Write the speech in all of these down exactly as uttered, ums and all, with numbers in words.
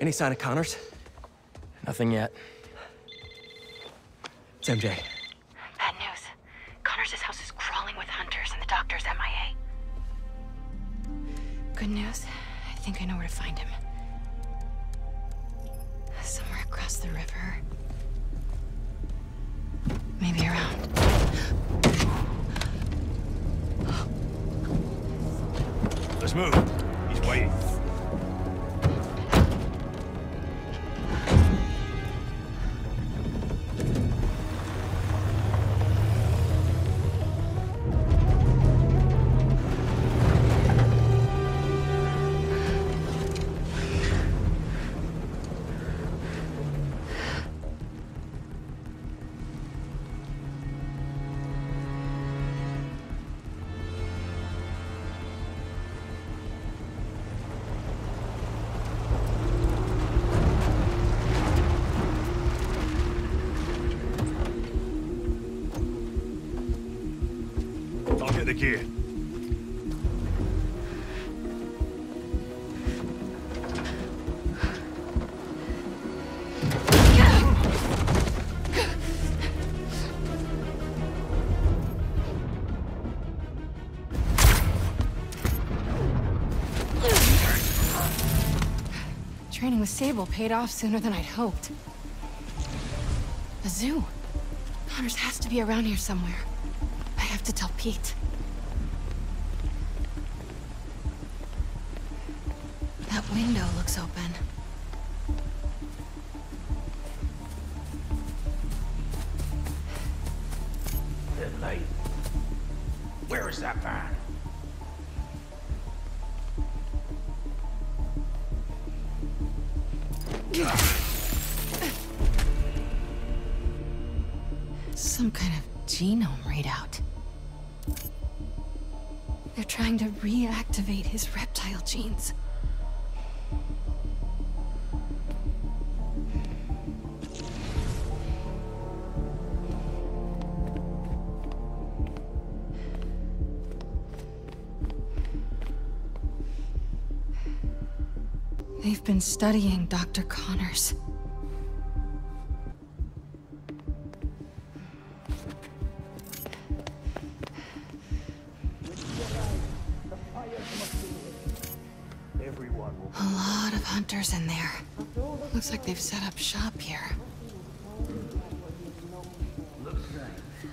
Any sign of Connors? Nothing yet. It's M J. Bad news. Connors' house is crawling with hunters and the doctor's M I A. Good news. I think I know where to find him. Somewhere across the river. Maybe around. Let's move. He's waiting. The gear. Training with Sable paid off sooner than I'd hoped. A zoo. Connors has to be around here somewhere. I have to tell Pete. That window looks open. The light. Where is that van? Some kind of genome readout. They're trying to reactivate his reptile genes. They've been studying Doctor Connors. A lot of hunters in there. Looks like they've set up shop here. Looks right.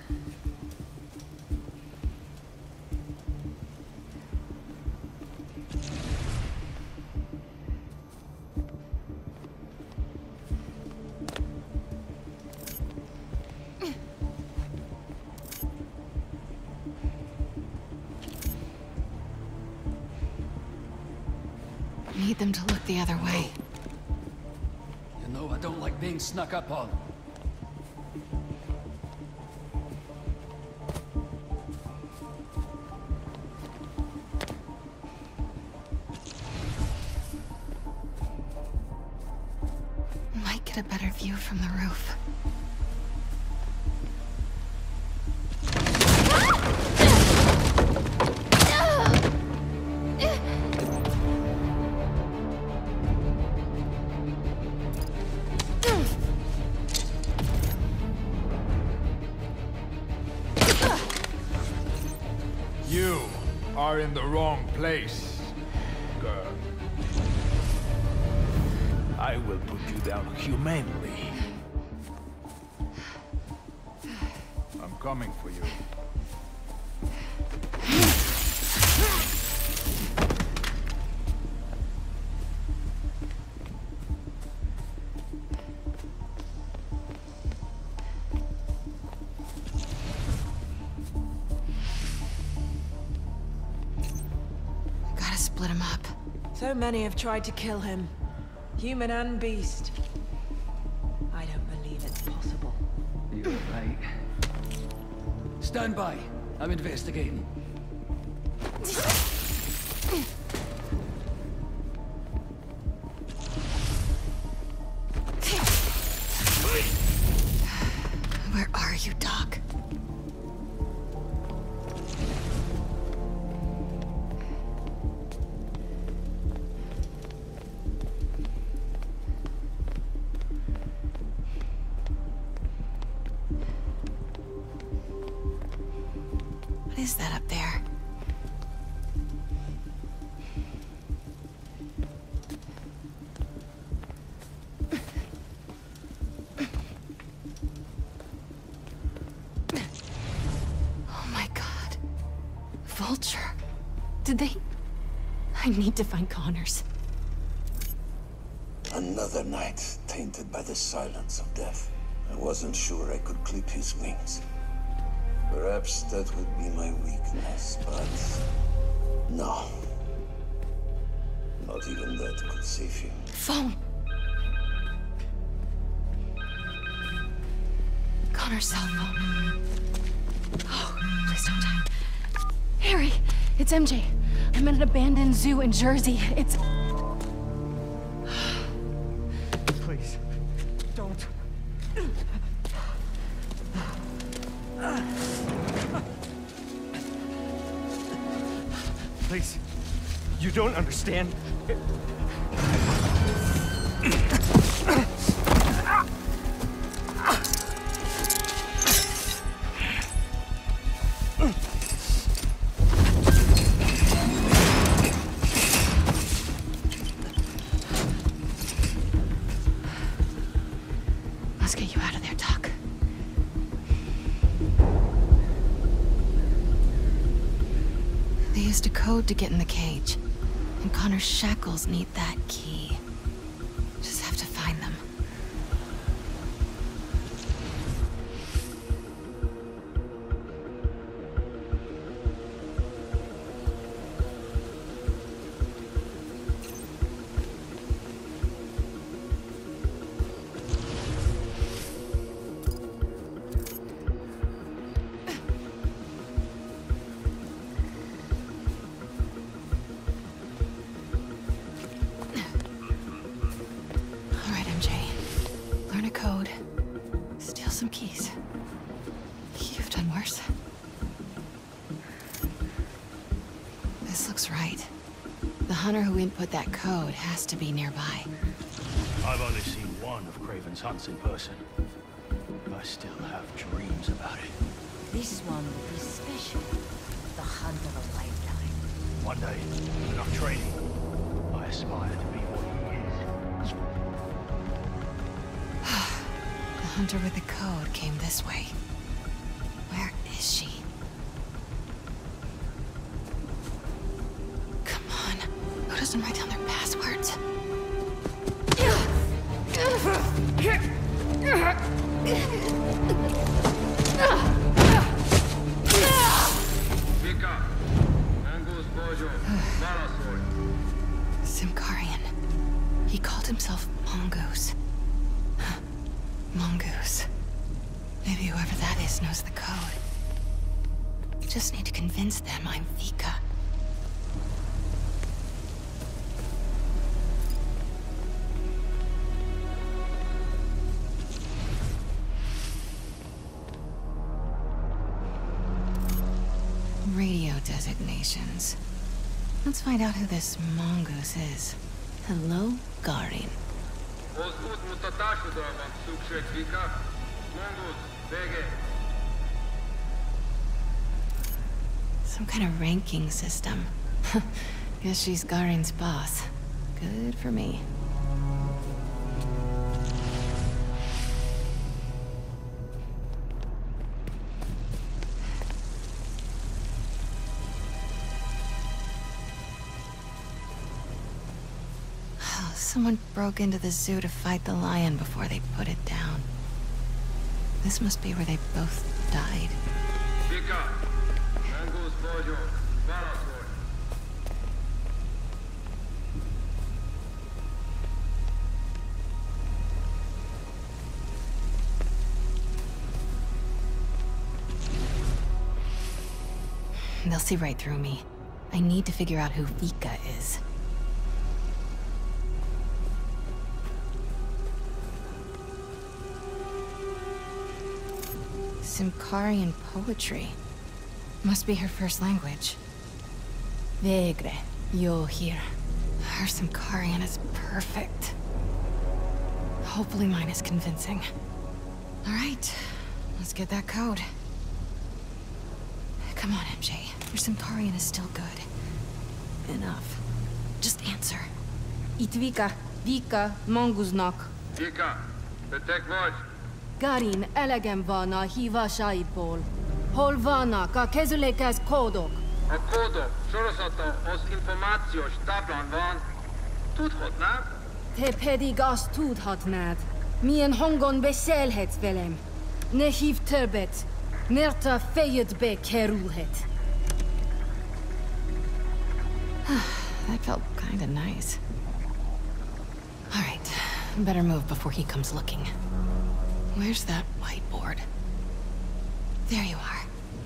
Need them to look the other way. You know I don't like being snuck up on. Might get a better view from the roof. You are in the wrong place, girl. I will put you down humanely. I'm coming for you. Split him up. So many have tried to kill him. Human and beast. I don't believe it's possible. You're right. Stand by. I'm investigating. Where are you, Doc? is that up there? Oh my god. Vulture. Did they... I need to find Connors. Another night tainted by the silence of death. I wasn't sure I could clip his wings. Perhaps that would be my weakness, but... no. Not even that could save him. Phone! Connor's cell phone. Oh, please don't die. Harry, it's M J. I'm at an abandoned zoo in Jersey. It's... Please, don't. Please, you don't understand. Let's get you out of there, Doc. They used a code to get in the cage, and Connor's shackles need that key. Just have to find them. Code. Steal some keys. You've done worse. This looks right. The hunter who input that code has to be nearby. I've only seen one of Craven's hunts in person. I still have dreams about it. This one will be special. The hunt of a lifetime. One day, enough training, I aspire to be what he is. The hunter with the code came this way. Where is she? Come on. Who doesn't write down their passwords? Symkarian. He called himself Mongoose. Mongoose. Maybe whoever that is knows the code. Just need to convince them I'm Vika. Radio designations. Let's find out who this Mongoose is. Hello, Garin. Some kind of ranking system. Guess she's Garin's boss. Good for me. Someone broke into the zoo to fight the lion before they put it down. This must be where they both died. They'll see right through me. I need to figure out who Vika is. Symkarian poetry. Must be her first language. Vegre, yo here. Her Symkarian is perfect. Hopefully mine is convincing. Alright, let's get that code. Come on, M J. Your Centaurian is still good. Enough. Just answer. Itvika, Vika, Monguznak. Vika, betek vagy? Garin, elegem van a hívásaiból. Hol vannak a kezülékhez kódok? A kódok sorozata az információs táblán van. Tudhatnád? Te pedig azt tudhatnád. Milyen hangon beszélhetsz velem. Ne hív többet, mert a fejedbe kerülhet. That felt kinda nice. All right, better move before he comes looking. Where's that whiteboard? There you are.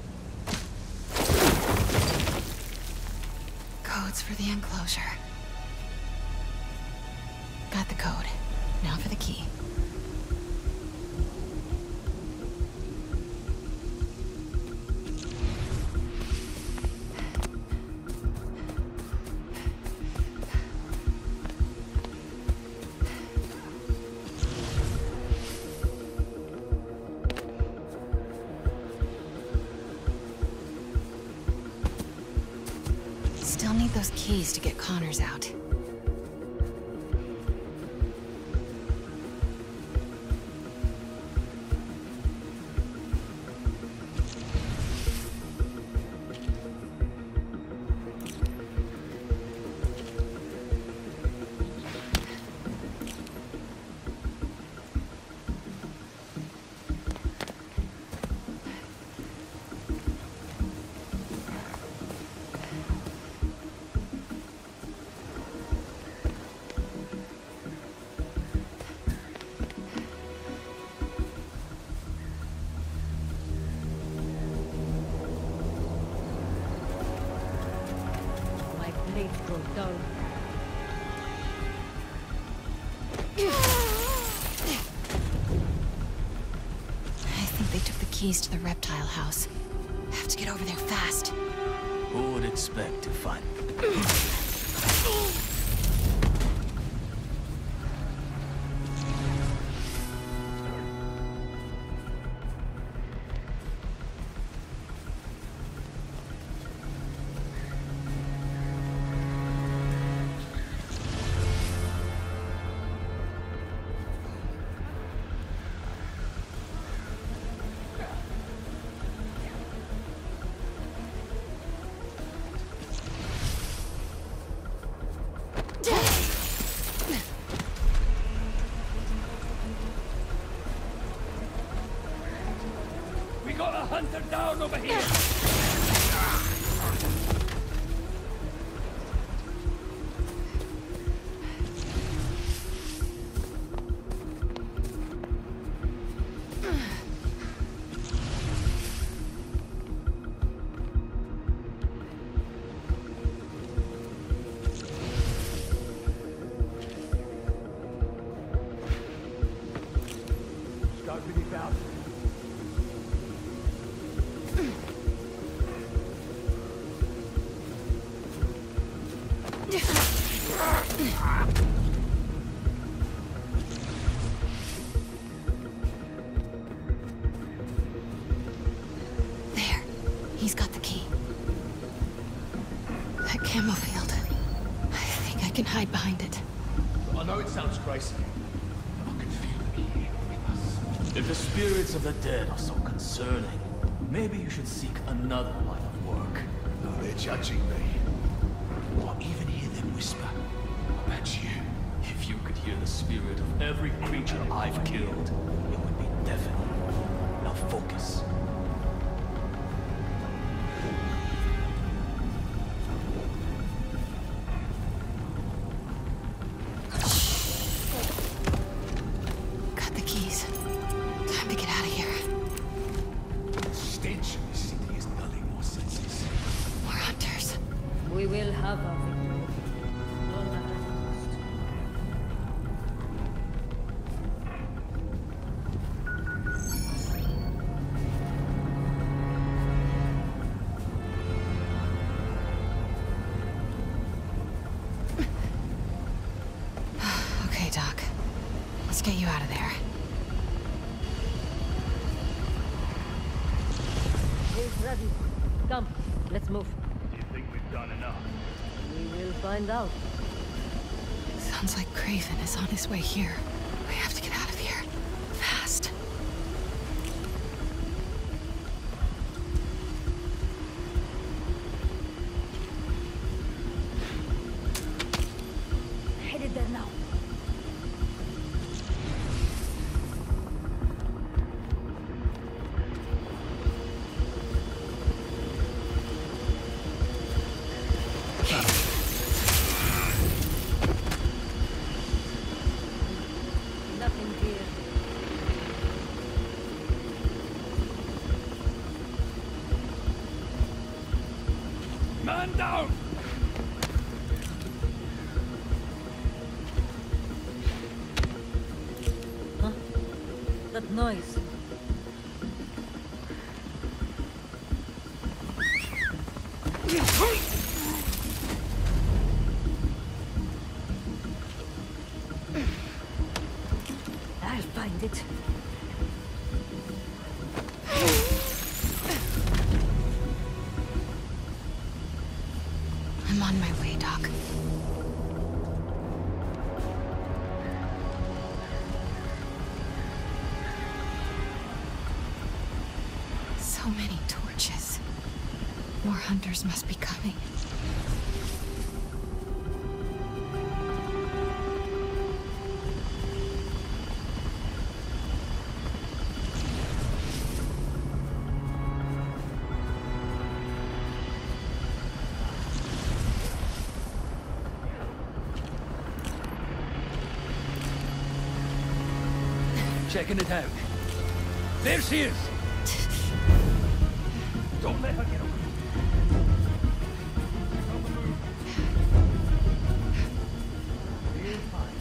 Codes for the enclosure. Got the code. Now for the key. Still need those keys to get Connors out. Keys to the reptile house. Have to get over there fast. Who would expect to find... Hunter down over here! Start beneath out. There. He's got the key. That camo field. I think I can hide behind it. I know it sounds crazy. I can feel it here with us. If the spirits of the dead are so concerning, maybe you should seek another line of work. No, they're judging me. Or even hear them whisper about you. If you could hear the spirit of every creature I've killed, it would be deafening. Now focus. Got the keys. Time to get out of here. The stench in this city is dulling more senses. More hunters. We will have our victory. No matter cost. Okay, Doc. Let's get you out of there. He's ready. Come, let's move. Do you think we've done enough? We will find out. Sounds like Craven is on his way here. We have to get out of here. Fast. Headed there now. Nothing here. Man down! Huh? That noise. I'll find it. I'm on my way, Doc. So many torches. More hunters must be coming. Checking it out. There she is! Don't let her get away. On the move. You're fine.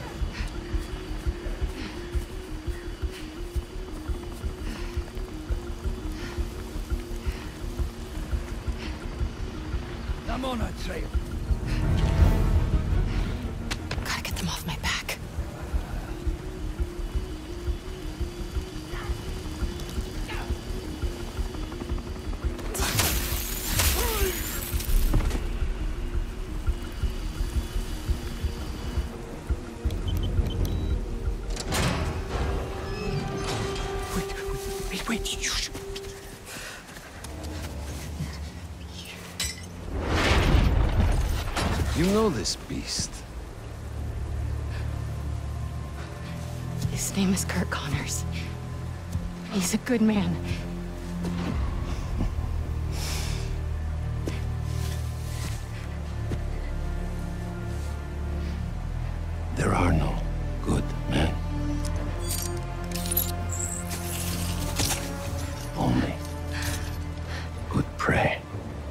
I'm on her trail. Gotta get them off my back. Wait, wait, shh. You know this beast. His name is Kurt Connors. He's a good man. There are no good men. Only good prey.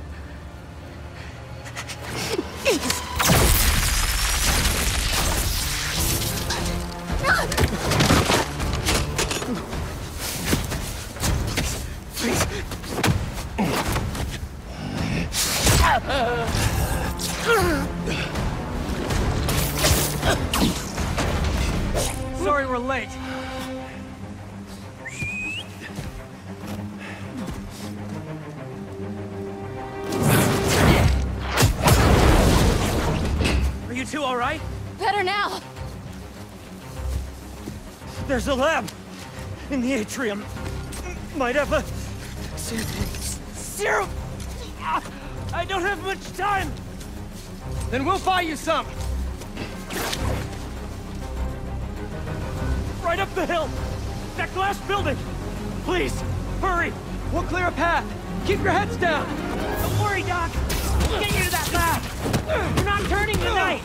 Sorry we're late. Are you two all right? Better now! There's a lab in the atrium. Might have a ser- serum. Ah, I don't have much time. Then we'll buy you some. Right up the hill. That glass building. Please, hurry. We'll clear a path. Keep your heads down. Don't worry, Doc. We'll get you to that lab. You're not turning tonight.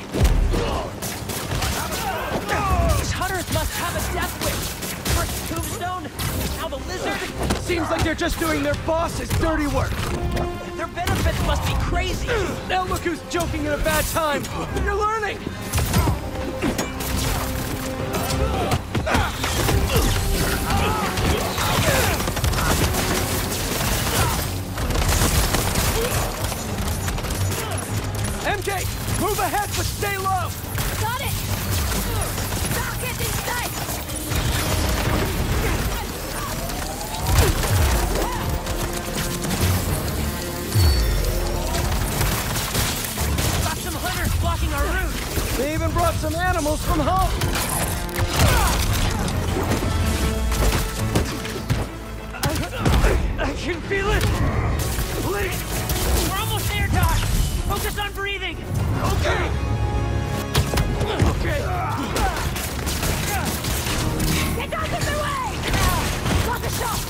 These hunters must have a death wish. First tombstone, now the lizard. Seems like they're just doing their boss's dirty work. Their benefits must be crazy. Now look who's joking at a bad time. You're learning. M J, move ahead, but stay low. Got it! Rocket in sight! even brought some animals from home! I, I can feel it! Please! We're almost there, Doc! Focus on breathing! Okay! Okay! Get out of the way! Got the shot!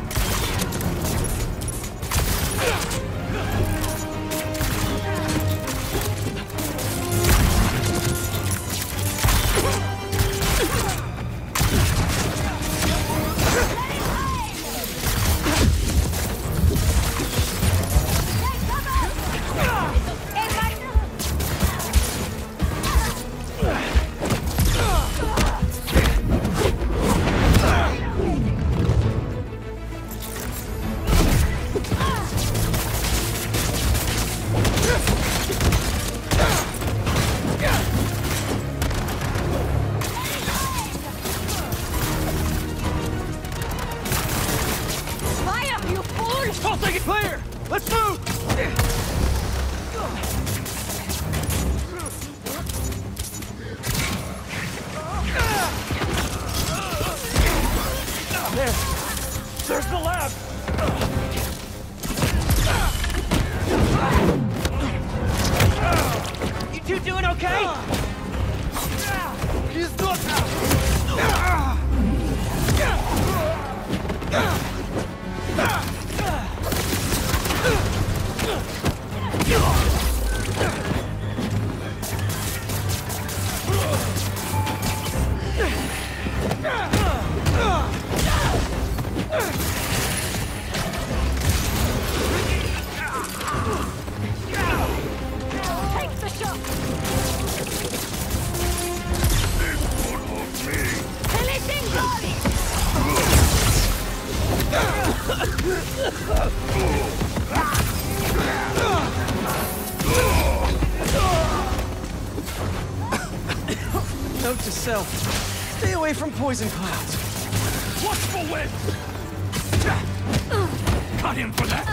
There's the lab! You two doing okay? He's not... Take the shot! Releasing body! Note to self. Stay away from poison clouds. Watch for wind! Cut him for that!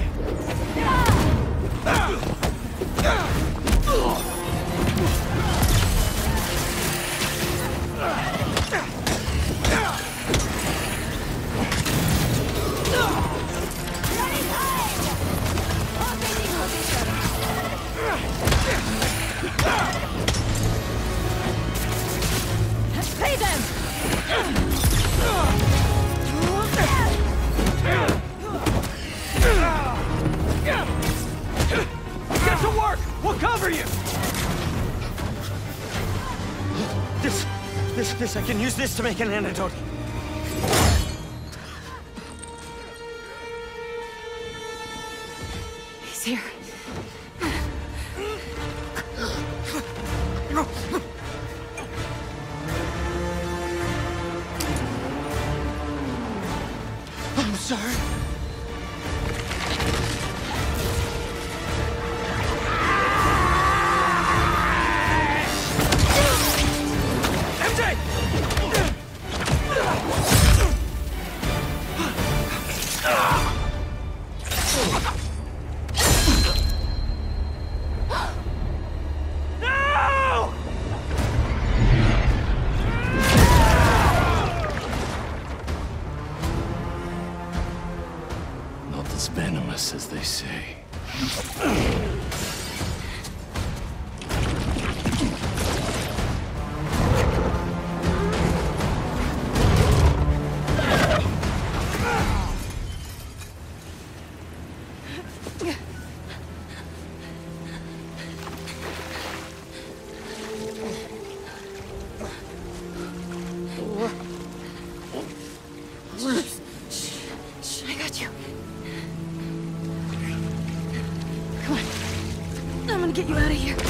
Pay them! Get to work! We'll cover you! This... this... this... I can use this to make an antidote. He's here. I'm sorry. M J! No! Not as venomous as they say. I got you. Come on. I'm gonna get you out of here.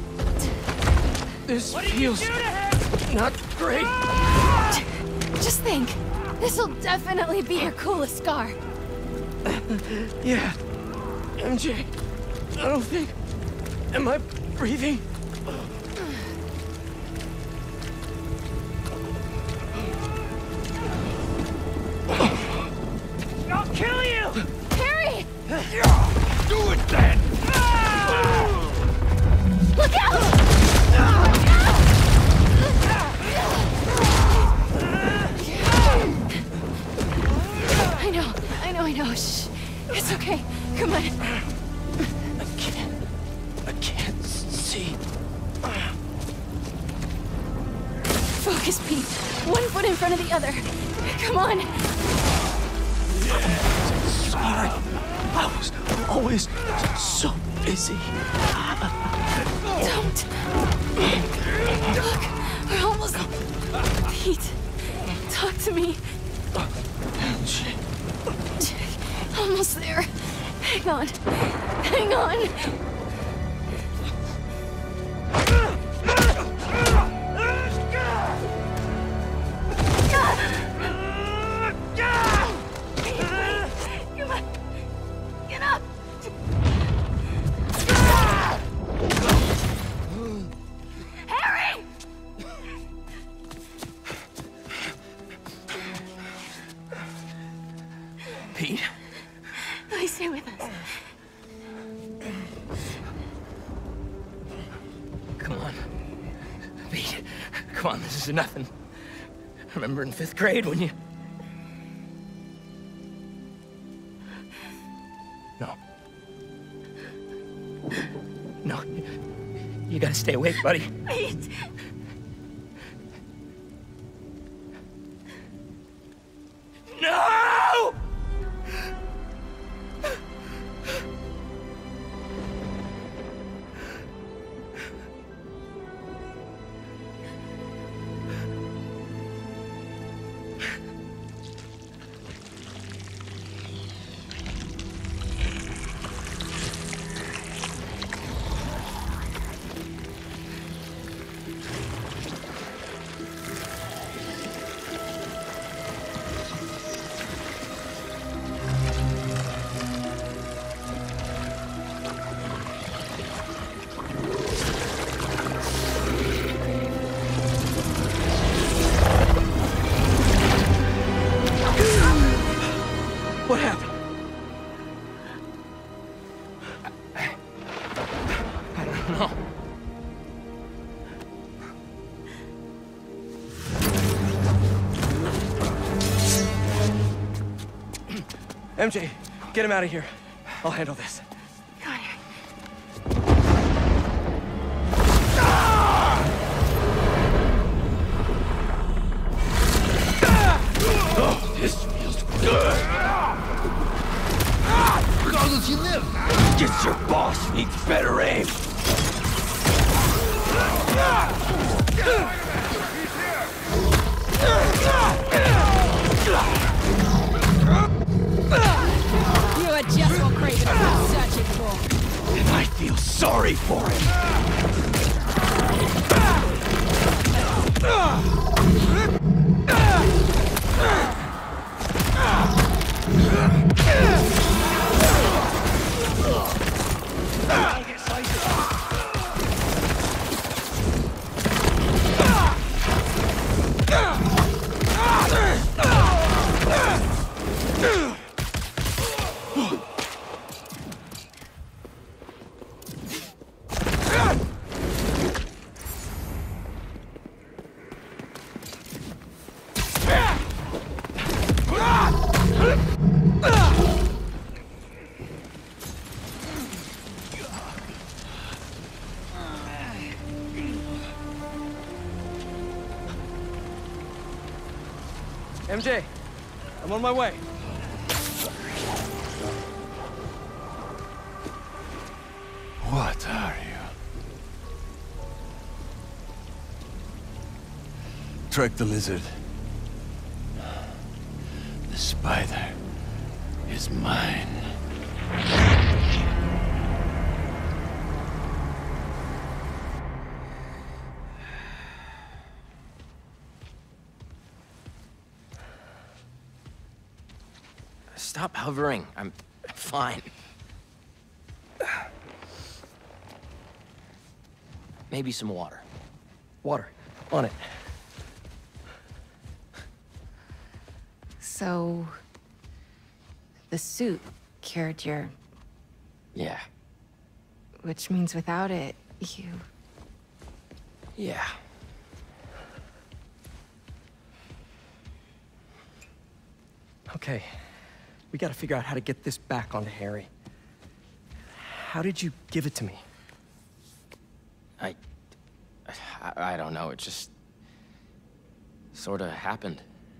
This What did feels you do to him? not great. Just think. This'll definitely be your coolest scar. Yeah. M J, I don't think... Am I breathing? I'll kill you! Harry! Do it then! Look out! see. Focus, Pete. One foot in front of the other. Come on. Sorry. I was always so busy. Don't. Look, we're almost... Pete, talk to me. Almost there. Hang on. Hang on. Pete? Please stay with us. Come on. Pete, come on, this is nothing. Remember in fifth grade when you... No. No. You gotta stay awake, buddy. Pete! No! What happened? I, I don't know. M J, get him out of here. I'll handle this. Oh, this feels good. Regardless, you live. Guess your boss needs better aim. You are just what Craven was searching for. And I feel sorry for him. M J, I'm on my way. What are you? Track the lizard. The spider is mine. Stop hovering. I'm fine. Maybe some water. Water. On it. So... the suit cured your... Yeah. Which means without it, you... Yeah. Okay. We gotta figure out how to get this back onto Harry. How did you give it to me? I... I, I don't know, it just... sort of happened.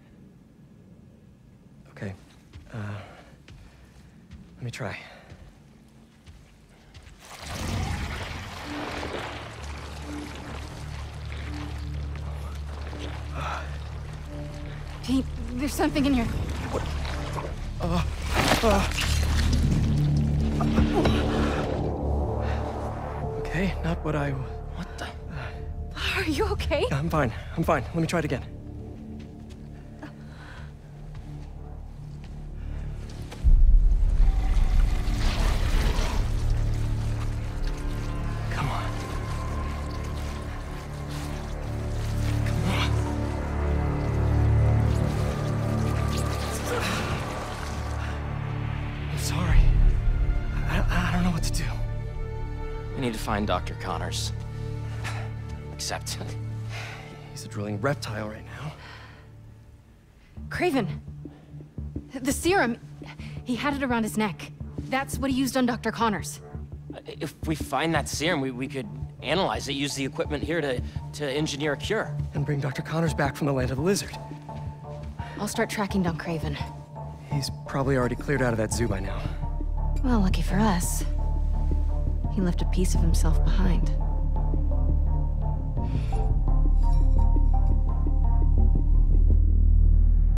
Okay. Uh... Let me try. Pete, there's something in your... What? Uh... Uh... Okay, not what I... What the... Are you okay? I'm fine. I'm fine. Let me try it again. Come on. Come on. I'm sorry. I, I don't know what to do. We need to find Doctor Connors. Except... he's a drilling reptile right now. Kraven. The serum. He had it around his neck. That's what he used on Doctor Connors. If we find that serum, we, we could analyze it, use the equipment here to, to engineer a cure. And bring Doctor Connors back from the Land of the Lizard. I'll start tracking down Kraven. He's probably already cleared out of that zoo by now. Well, lucky for us. He left a piece of himself behind.